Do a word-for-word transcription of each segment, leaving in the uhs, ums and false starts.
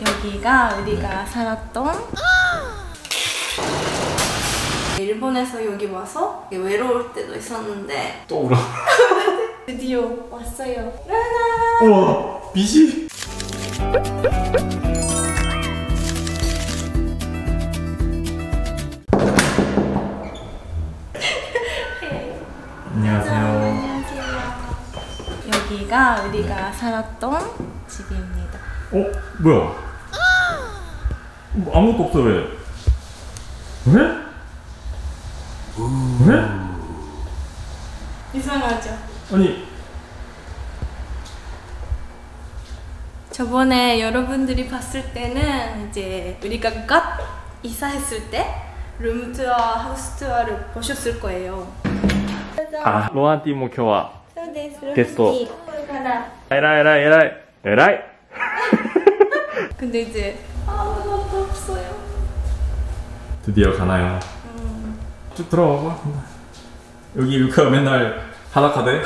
여기가 우리가 살았던 일본에서 여기 와서 외로울 때도 있었는데 또 울어. 드디어 왔어요. 우와, 빛이. 안녕하세요. 안녕하세요. 여기가 우리가 살았던 집입니다. 어? 뭐야? 뭐 아무것도 없어. 왜? 왜? 왜? 이상하죠? 아니, 저번에 여러분들이 봤을 때는 이제 우리가 갓 이사했을 때 룸투어, 하우스 투어를 보셨을 거예요. 아, 로한티も今日は ゲスト。 から 에라이 에라이 에라이 에라이. 근데 이제 아무것도 없어요. 드디어 가나요? 음. 쭉 들어와봐. 여기 유카가 맨날 바닥하대.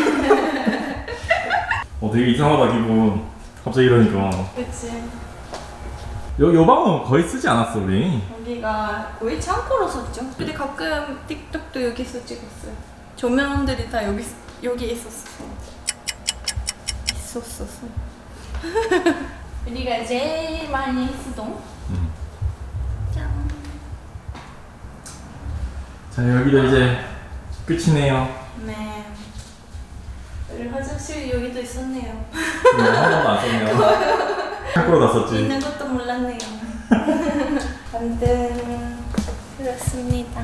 어, 되게 이상하다 기분. 갑자기 이러니까. 그치. 요, 요 방은 거의 쓰지 않았어 우리. 여기가 거의 창고로 썼죠. 근데 가끔 틱톡도 여기서 찍었어요. 조명들이 다 여기 여기 있었어. 있었었어. 우리가 제일 많이 쓰던. 음. 짠. 자, 여기도 이제 끝이네요. 네. 우리 화장실 여기도 있었네요. 네, 한 번도 안 썼네요. 창고로 다 썼지. 있는 것도 몰랐네요. 아무튼 그렇습니다.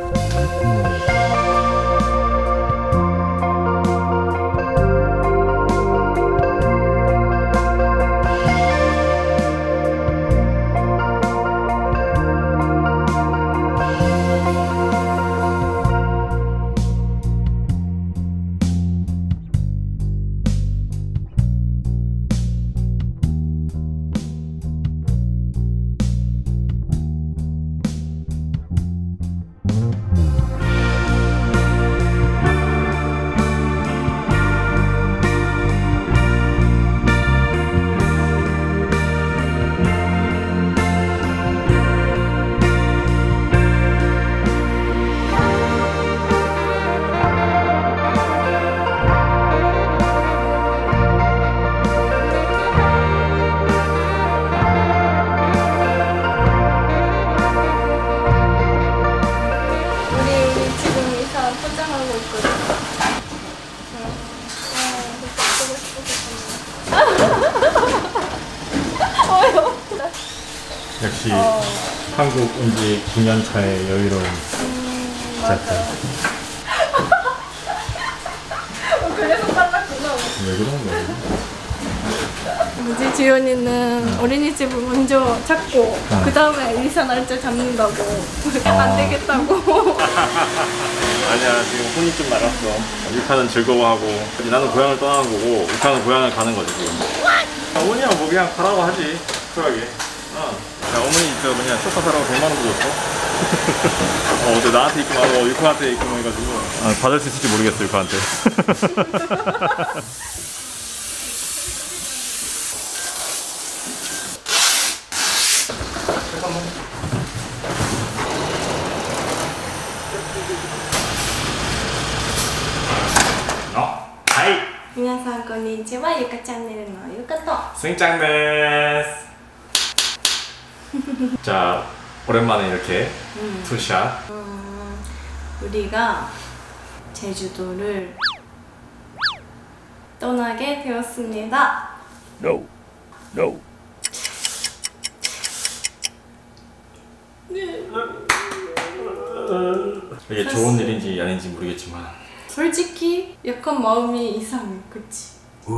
역시 어. 한국 온 지 구 년 차의 여유로운 음, 작가. 어, 그래서 빨랐구나. 왜 그런 거야? 뭐지, 지연이는 어린이집을 먼저 찾고 어. 그 다음에 이사 날짜 잡는다고. 어. 안 되겠다고. 아니야, 지금 혼이 좀 나갔어. 유카는 즐거워하고 나는 고향을 떠나는 거고 유카는 고향을 가는 거지 지금. 어머니야 뭐 그냥 가라고 하지 쿨하게. 어. 야, 어머니 저 뭐냐 소파 사라고 백만 원 줬어. 어, 어제 나한테 입금하고 유카한테 입금 해가지고 아, 받을 수 있을지 모르겠어 유카한테. 어, 하이. 皆さんこんにちは、ゆかチャンネルのゆかと 승짱 데스. 자, 오랜만에 이렇게 음. 투샷. 음, 우리가 제주도를 떠나게 되었습니다. No, no. 이게 좋은 일인지 아닌지 모르겠지만 솔직히 약간 마음이 이상해, 그치?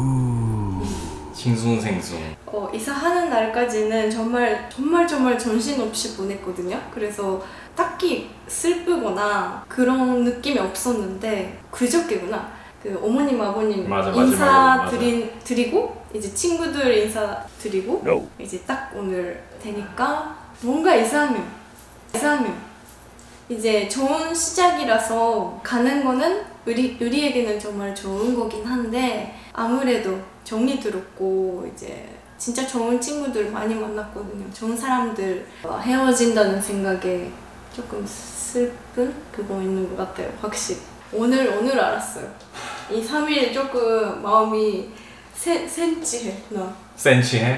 싱숭생숭. 어, 이사하는 날까지는 정말 정말 정말 정신없이 보냈거든요. 그래서 딱히 슬프거나 그런 느낌이 없었는데 그저께구나. 그 어머님 아버님 맞아, 인사 마지막에, 드린, 드리고 이제 친구들 인사 드리고 No. 이제 딱 오늘 되니까 뭔가 이상해. 이상해. 이제 좋은 시작이라서 가는 거는 우리, 우리에게는 정말 좋은 거긴 한데 아무래도 정이 들었고 이제 진짜 좋은 친구들 많이 만났거든요. 좋은 사람들 어, 헤어진다는 생각에 조금 슬픈 그거 있는 것 같아요. 확실히 오늘 오늘 알았어요. 이 삼 일 조금 마음이 세, 센치해. 나 센치해?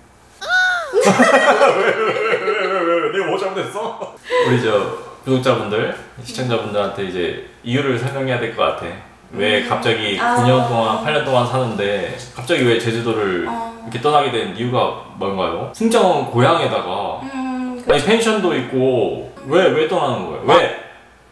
왜왜왜왜왜 내가 뭐 잘못했어? 우리 저 구독자분들, 시청자분들한테 이제 이유를 설명해야 될 것 같아. 왜 음. 갑자기 아. 구 년 동안, 팔 년 동안 사는데 갑자기 왜 제주도를 어. 이렇게 떠나게 된 이유가 뭔가요? 친정 고향에다가 음, 아니 펜션도 있고 왜 왜 떠나는 거예요? 왜?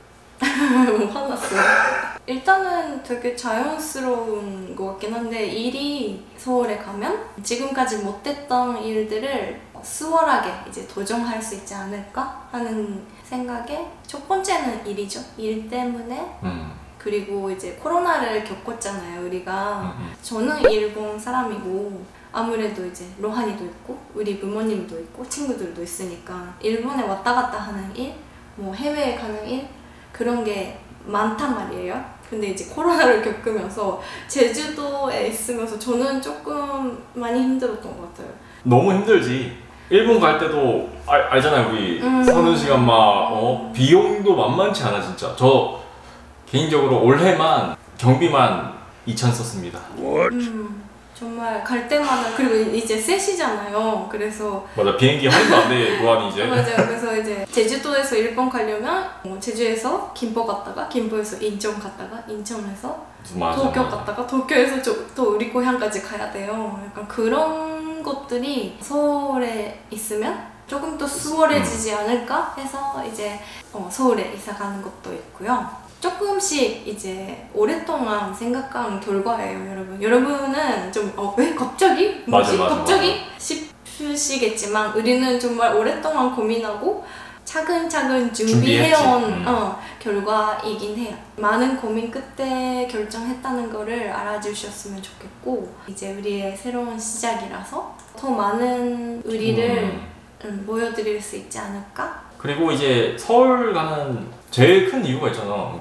화났어요. 일단은 되게 자연스러운 것 같긴 한데 일이 서울에 가면 지금까지 못했던 일들을 수월하게 이제 도전할 수 있지 않을까 하는 생각에 첫 번째는 일이죠. 일 때문에 음. 그리고 이제 코로나를 겪었잖아요, 우리가. 음, 음. 저는 일본 사람이고 아무래도 이제 로하니도 있고 우리 부모님도 있고 친구들도 있으니까 일본에 왔다 갔다 하는 일, 뭐 해외에 가는 일 그런 게 많단 말이에요. 근데 이제 코로나를 겪으면서 제주도에 있으면서 저는 조금 많이 힘들었던 것 같아요. 너무 힘들지. 일본 갈 때도 알, 알잖아요, 우리 음. 서는 시간 막 어? 비용도 만만치 않아 진짜. 저 개인적으로 올해만 경비만 이천 썼습니다. 음, 정말 갈 때마다 그리고 이제 셋이잖아요. 그래서 맞아, 비행기 할인도 안 돼, 로안이 이제. 맞아요. 그래서 이제 제주도에서 일본 가려면 뭐 제주에서 김포 갔다가 김포에서 인천 갔다가 인천에서 맞아, 도쿄 맞아. 갔다가 도쿄에서 저, 또 우리 고향까지 가야 돼요. 약간 그런 것들이 서울에 있으면 조금 더 수월해지지 않을까 해서 이제 어, 서울에 이사 가는 것도 있고요. 조금씩 이제 오랫동안 생각한 결과예요, 여러분. 여러분은 좀 어, 왜 갑자기? 뭐지? 맞아, 맞아, 갑자기? 싶으시겠지만 우리는 정말 오랫동안 고민하고 차근차근 준비해온 준비했지. 음. 어, 결과이긴 해요. 많은 고민 끝에 결정했다는 거를 알아주셨으면 좋겠고 이제 우리의 새로운 시작이라서 더 많은 우리를 음. 음, 보여드릴 수 있지 않을까? 그리고 이제 서울 가는 제일 큰 이유가 있잖아.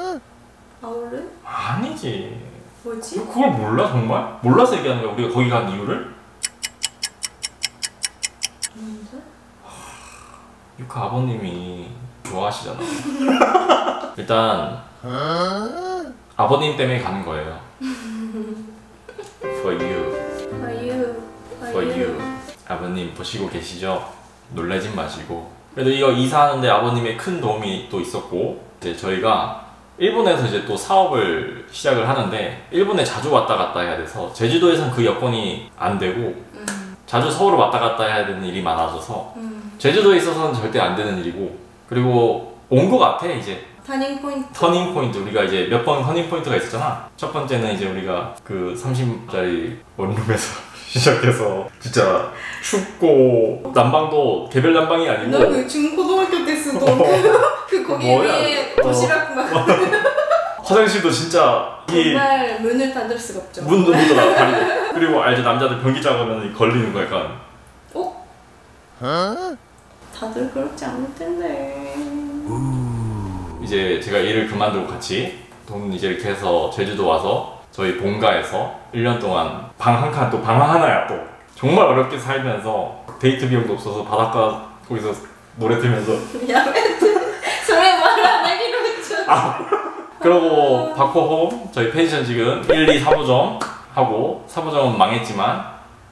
아울르? 아니지. 뭐지? 그걸 몰라 정말? 몰라서 얘기하는 거야 우리가 거기 간 이유를? 뭔데? 유카 아버님이 좋아하시잖아. 일단 아버님 때문에 가는 거예요. For you, For you, for you. 아버님 보시고 계시죠? 놀라진 마시고. 그래도 이거 이사하는데 아버님의 큰 도움이 또 있었고 이제 저희가 일본에서 이제 또 사업을 시작을 하는데 일본에 자주 왔다 갔다 해야 돼서 제주도에선 그 여건이 안 되고 음, 자주 서울을 왔다 갔다 해야 되는 일이 많아져서 음. 제주도에 있어서는 절대 안 되는 일이고 그리고 온 거 같아 이제 터닝 포인트. 터닝 포인트 우리가 이제 몇 번 터닝 포인트가 있었잖아. 첫 번째는 이제 우리가 그 삼십짜리 원룸에서 시작해서 진짜 춥고 난방도 개별 난방이 아니고 나그 중고등학교 때 쓰던 그, 그 거기 뭐야? 위에 어. 도시락 막 화장실도 진짜 이 정말 문을 닫을 수가 없죠. 문도 문도 다 다르고 그리고 알죠 남자들 변기 작으면 걸리는 거 약간 어? 다들 그렇지 않을 텐데. 이제 제가 일을 그만두고 같이 돈 이제 이렇게 해서 제주도 와서 저희 본가에서 일 년 동안 방 한 칸 또 방 하나야 또 정말 어렵게 살면서 데이트 비용도 없어서 바닷가 거기서 노래 틀면서 야, 소리 말 안 하기로 했잖아. 아 그러고 박호홈 저희 펜션 지금 일, 이, 삼 호점 하고 삼 호점은 망했지만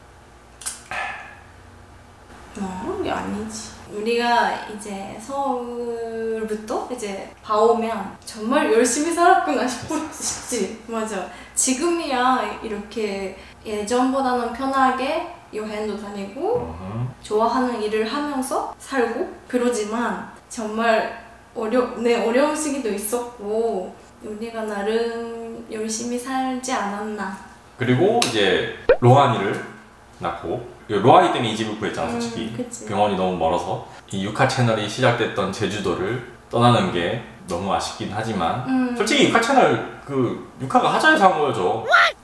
어, 이게 아니지. 우리가 이제 서울부터 이제 봐오면 정말 열심히 살았구나 싶지. 맞아. 지금이야 이렇게 예전보다는 편하게 여행도 다니고 음, 좋아하는 일을 하면서 살고 그러지만 정말 어려, 네, 어려운 시기도 있었고 우리가 나름 열심히 살지 않았나. 그리고 이제 로하니를 낳고 로하니 때문에 이 집을 구했잖아 솔직히. 음, 그치. 병원이 너무 멀어서 이 유카 채널이 시작됐던 제주도를 떠나는 게 너무 아쉽긴 하지만 음. 솔직히 유카 채널 그 유카가 하자에서 한 거예요 저.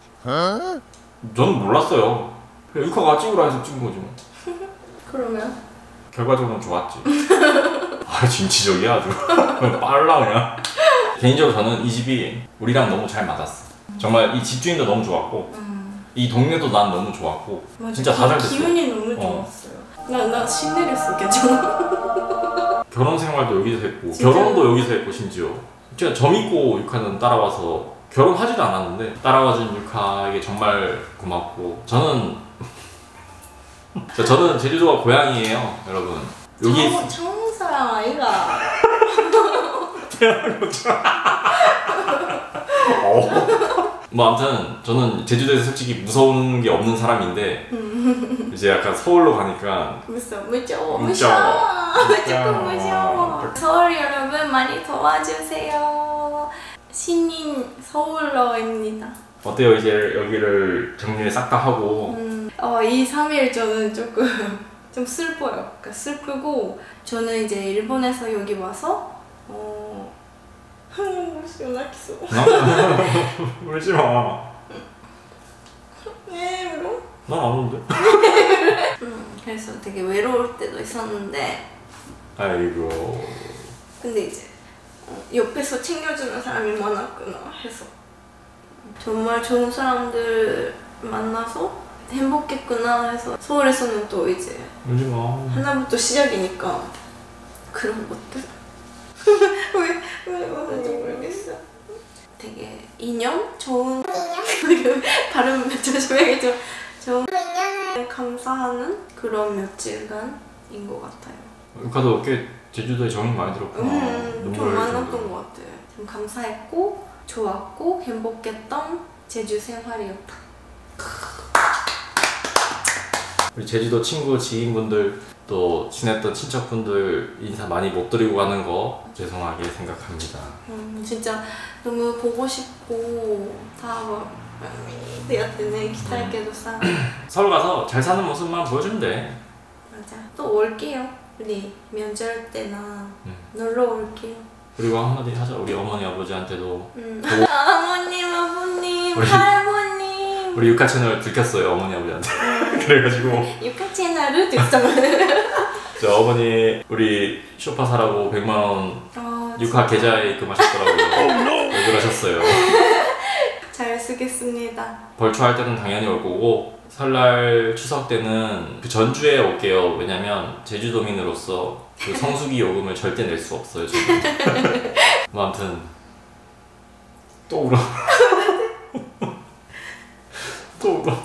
저는 몰랐어요. 그냥 유카가 찍으라 해서 찍은 거지 뭐. 그러면 결과적으로는 좋았지. 아 진취적이야 아주. 그냥 빨라 그냥. 개인적으로 저는 이 집이 우리랑 너무 잘 맞았어. 정말 이 집주인도 너무 좋았고 음. 이 동네도 난 너무 좋았고 맞아. 진짜 다 잘 됐어. 기운이 너무 어. 좋았어요. 나, 나 신내렸어, 괜찮아. 결혼 생활도 여기서 했고 진짜요? 결혼도 여기서 했고 심지어 제가 점 있고 유카는 따라와서 결혼하지도 않았는데 따라와준 유카에게 정말 고맙고 저는 저는 제주도가 고향이에요 여러분. 여기 청, 청사랑 아이가. 태어난 것처럼. 어. 뭐 아무튼 저는 제주도에서 솔직히 무서운 게 없는 사람인데 이제 약간 서울로 가니까 무서워, 무서워, 무서워. 무서워. 조금 무서워. 서울 여러분 많이 도와주세요. 신인 서울러입니다. 어때요? 이제 여기를 정리를 싹 다 하고 음, 어, 이, 삼 일 저는 조금 좀 슬퍼요. 그러니까 슬프고 저는 이제 일본에서 여기 와서 어... 시원하겠어. 울지 마. 네, 울어? 난안 우는데? 음, 그래서 되게 외로울 때도 있었는데 아이고. 근데 이제 어, 옆에서 챙겨주는 사람이 많았구나 해서 정말 좋은 사람들 만나서 행복했구나 해서 서울에서는 또 이제 울지 마. 하나부터 시작이니까 그런 것들 왜, 왜 말하는지 모르겠어. 되게 인연? 좋은 인연? 발음 조심해야겠죠. 좋은 인연을 감사하는 그런 며칠간인 것 같아요. 유카도 꽤 제주도에 정이 많이 들었구나. 음, 좀 많았던 것 같아요. 좀 감사했고 좋았고 행복했던 제주 생활이었다. 우리 제주도 친구, 지인분들 또 친했던 친척분들 인사 많이 못 드리고 가는 거 죄송하게 생각합니다. 음, 진짜 너무 보고 싶고 다막 대학때는 기타리케도 사. 서울 가서 잘 사는 모습만 보여주면 돼. 맞아. 또 올게요. 우리 명절 때나 음. 놀러 올게요. 그리고 한마디 하자. 우리 어머니 아버지한테도 음. 보고 어머님, 아버님, 우리- 할머님. 우리 유카 채널 들켰어요 어머니 아버지한테. 그래가지고 유카 채널을 듣잖아요. 저 어머니 우리 쇼파 사라고 백만 원 어, 유카 계좌에 입금하셨더라고요. 왜 그러셨어요? 잘 쓰겠습니다. 벌초할 때는 당연히 올 거고 설날 추석 때는 그 전주에 올게요. 왜냐면 제주도민으로서 그 성수기 요금을 절대 낼 수 없어요 저는. 뭐 아무튼 또 울어. 또 울어.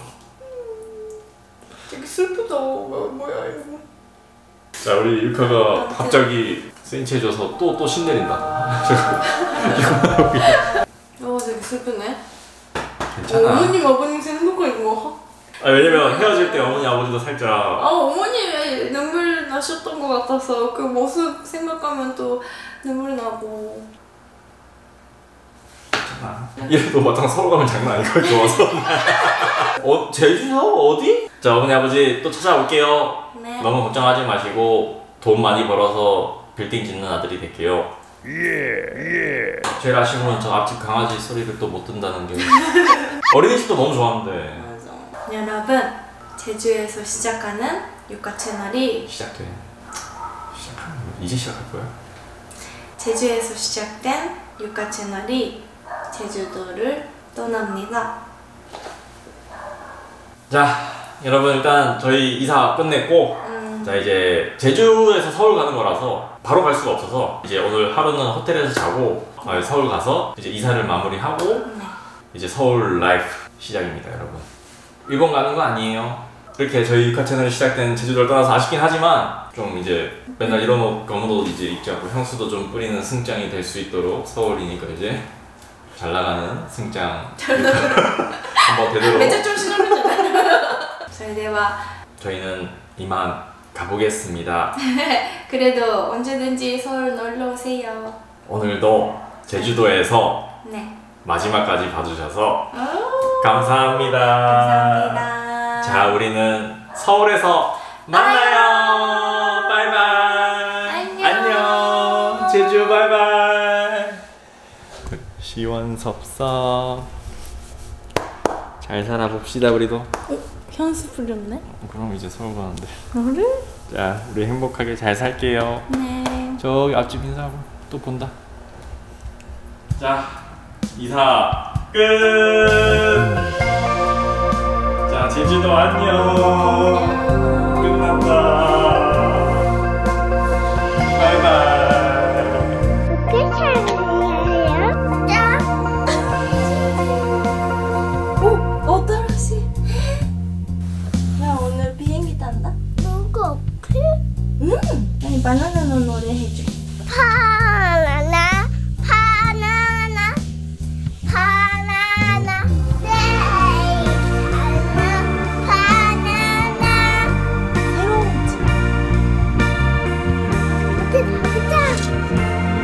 되게 슬프다. 뭐, 뭐야 이거. 자 우리 유카가 갑자기 센치해져서 또 또 신내린다. 어, 되게 슬프네. 괜찮아. 어머님, 아버님 생각하는 거. 아, 왜냐면 헤어질 때 어머니 아버지도 살짝 아, 어머님이 눈물 나셨던 것 같아서 그 모습 생각하면 또 눈물 나고. 이래도 마땅 서울 가면 장난 아닐 걸 좋아서. 어 제주도 어디? 자 어머니 아버지 또 찾아올게요. 네. 너무 걱정하지 마시고 돈 많이 벌어서 빌딩 짓는 아들이 될게요. 예 예. 제일 아쉬운 건 저 앞집 강아지 소리를 또 못 듣는다는 게. 어린이집도 너무 좋아하는데. 맞아. 여러분, 제주에서 시작하는 유카 채널이 시작돼. 시작하는 거야? 이제 시작할 거야? 제주에서 시작된 유카 채널이 제주도를 떠납니다. 자 여러분 일단 저희 이사 끝냈고 음, 자 이제 제주에서 서울 가는 거라서 바로 갈 수가 없어서 이제 오늘 하루는 호텔에서 자고 어, 서울 가서 이제 이사를 마무리하고 네. 이제 서울 라이프 시작입니다 여러분. 일본 가는 거 아니에요. 이렇게 저희 유카 채널이 시작된 제주도를 떠나서 아쉽긴 하지만 좀 이제 맨날 이런 옷 검은 옷 이제 입지 않고 향수도 좀 뿌리는 승장이 될 수 있도록 서울이니까 이제 잘 나가는 승장 한번 되도록 めっちゃ調子乗るんじゃないそれでは 저희는 이만 가보겠습니다. 그래도 언제든지 서울 놀러 오세요. 오늘도 제주도에서 네. 마지막까지 봐주셔서 오, 감사합니다. 감사합니다. 자, 우리는 서울에서 만나요. 바이바이. 안녕. 안녕. 제주 바이바이. 시원섭섭. 잘 살아봅시다 우리도. 어? 향수 뿌렸네? 그럼 이제 서울 가는데. 그래? 자, 우리 행복하게 잘 살게요. 네. 저기 앞집 인사하고 또 본다. 자, 이사 끝. 제주도 안녕. 끝난다. 바이바이. 오! 어떠시? 나 오늘 비행기 탄다? 누구? 응! 아니 바나나 노래 해줘. 바나나 바나나 바나나 네 바나나 새로운 집. 어디 가자.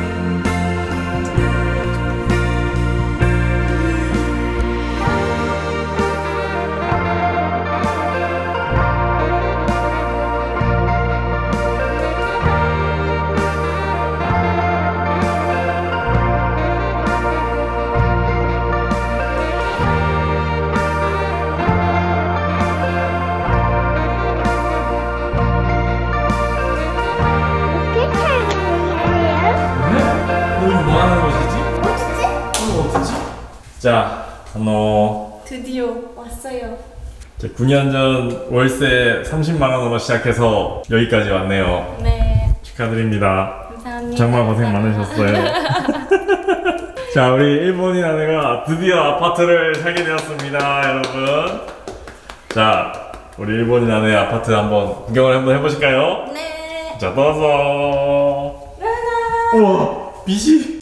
오늘 뭐 하는 곳이지? 오늘 어디지? 자, 안녕. 드디어 왔어요. 구 년 전 월세 삼십만 원으로 시작해서 여기까지 왔네요. 네. 축하드립니다. 감사합니다. 정말 고생 많으셨어요. 자, 우리 일본인 아내가 드디어 아파트를 사게 되었습니다, 여러분. 자, 우리 일본인 아내 아파트 한번 구경을 한번 해보실까요? 네. 자, 떠서. 우와, 빛이